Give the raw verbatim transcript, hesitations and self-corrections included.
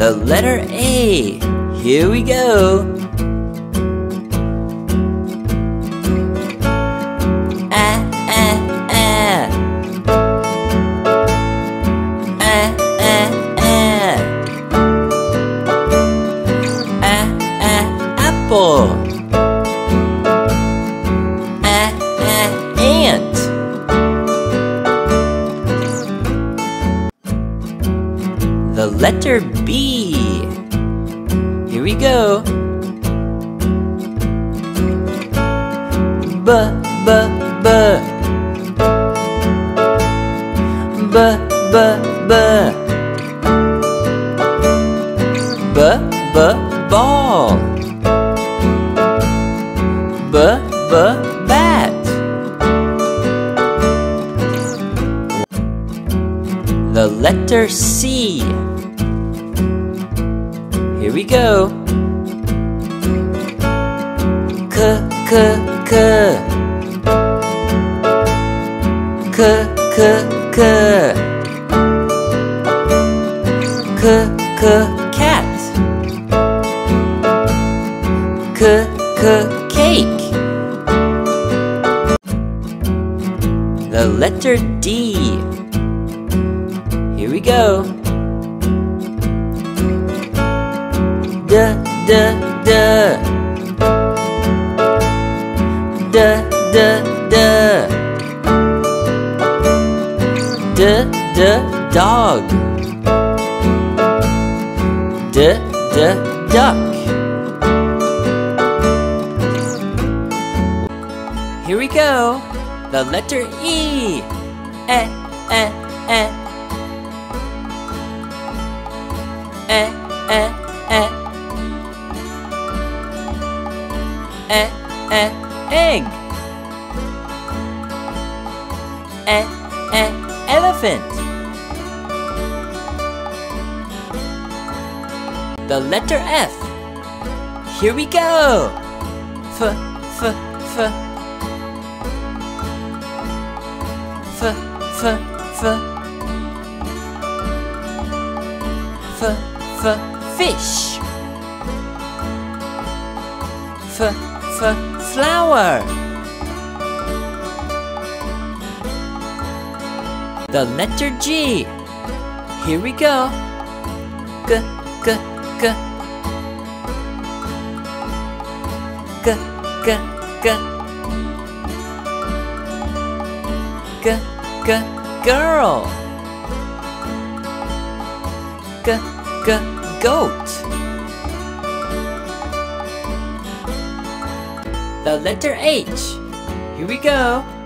The letter A. Here we go. A, a, a. A, a, a. A, a, apple. A, a, ant. The letter B. Here we go. B, b, b. B, b, b. B, b, ball. B, b, bat. The letter C. Here we go. K, k, k. K, k, k. K, k, cat. K, k, cake. The letter D. Here we go. D, d, d. D, d, d. D, d, dog. D, d, duck. Here we go. The letter E. E, e, e. E, e, e. E, e, egg. E, e, elephant. The letter F. Here we go. F, f, f. F, f, f. F, f, fish. F, f, flower. The letter G. Here we go. G, g, g. G, g, g. G, g, girl. G, g, goat. The letter H. Here we go.